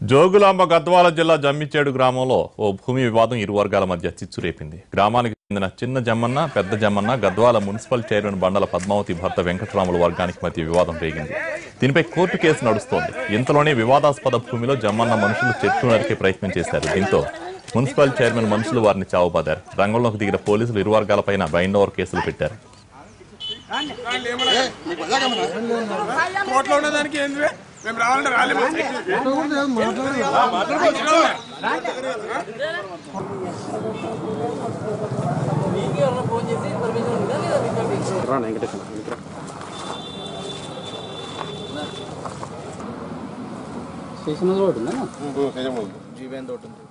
జోగులాంబ గద్వాల జిల్లా జమ్మిచేడు గ్రామంలో ఓ భూమి వివాదం ఇరు వర్గాల మధ్య చిచ్చు రేపింది. గ్రామానికి చెందిన చిన్న జమ్మన్న, పెద్ద జమ్మన్న, గద్వాల మున్సిపల్ చైర్మన్ బండల పద్మావతి భర్త వెంకటరాముల వర్గానికి మధ్య వివాదం రేగింది. దీనిపై కోర్టు కేసు నడుస్తోంది. ఇంతలోనే వివాదాస్పద భూమిలో జమ్మన్న మనుషులు చెట్టు నరికే ప్రయత్నం చేశారు. దీంతో మున్సిపల్ చైర్మన్ మనుషులు వారిని చావుబాదారు. రంగంలోకి దిగిన పోలీసులు ఇరు వర్గాలపైన బైండ్ ఓవర్ కేసులు పెట్టారు. స్టేషన్ రోడ్ ఉందా? జీవన్ రోడ్ ఉంది.